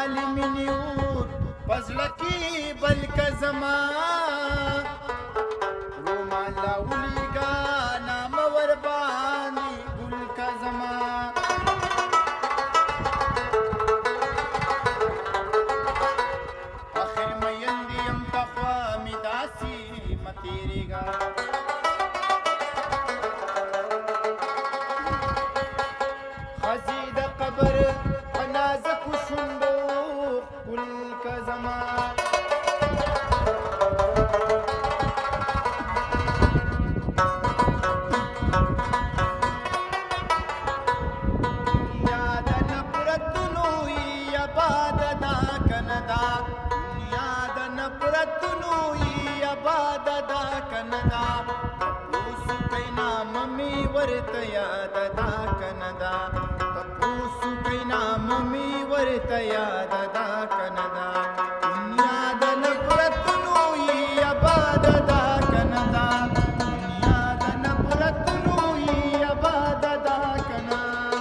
والی منیور پزلکی بلک زما رومالا ولیگا نام وربانی گلک زما آخر میندیم تخوا میداسی متیریگا خزید قبر نازک شندو گلک زما یاد نفرتنوی آباد دا کندا یاد نفرتنوی آباد دا کندا تپوسو کینا ممی ورت یاد دا کندا تپوسو کینا ممی ورت یاد دا کندا یاد نفرتنوی آباد دا کندا یاد نفرتنوی آباد دا کندا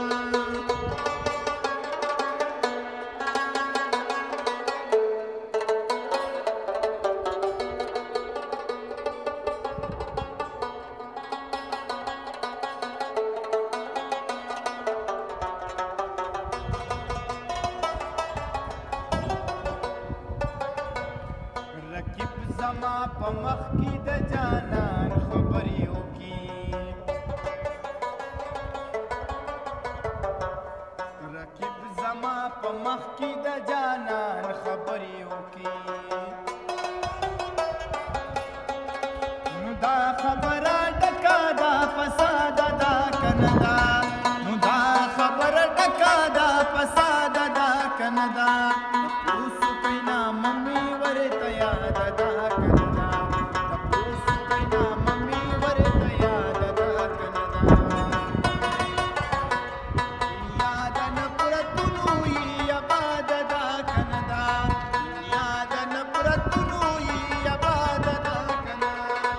رکب زما په مخ کې د جانان خبرې وکي رکب زما په مخ کې د جانان خبرې وکي نو دا خبره ډکا دا فساد دا کندا نو دا خبره ډکا دا فساد دا کندا اوس کینا ممی ورته یاد دا کندا اوس کینا ممی ورته یاد دا کندا یاد نفرتنوی آباد دا کندا یاد نفرتنوی آباد دا کندا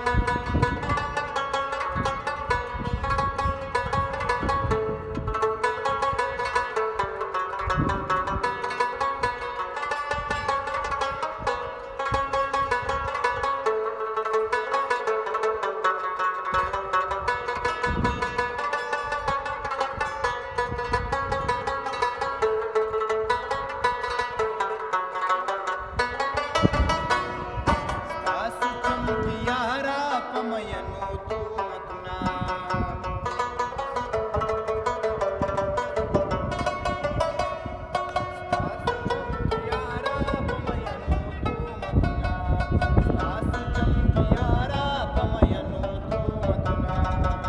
ستاسو چمکیارا په مینو تهمتونه ستاسو چمکیارا په مینو تهمتونه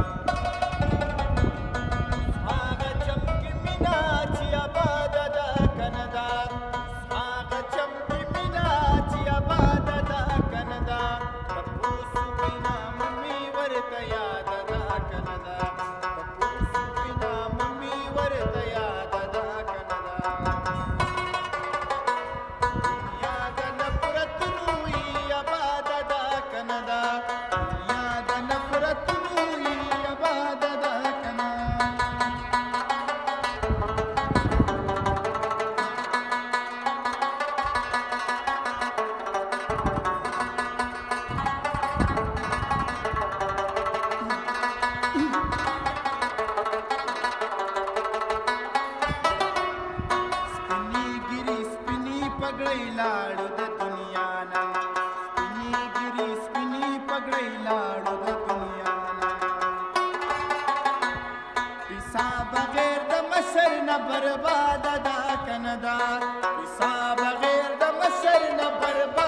هغه چمکی مینا چې آباد ده کندا هغه چمکی مینا چې آباد ده کندا تپوسو کینا ممی ورته یاد ده کندا تپوسو کینا ممی ورته یاد ده کندا یاد نفرتنوی آباد ده کندا یاد نفرتنوی آباد ده کندا سپینی ګری سپینی پګړی لاړو د دنیا نا سپینی ګری سپینی پګړی لاړو د دنیا نا پیسا بغیر د مشر نه برباد دا کندا پیسا بغیر د مشر نه برباد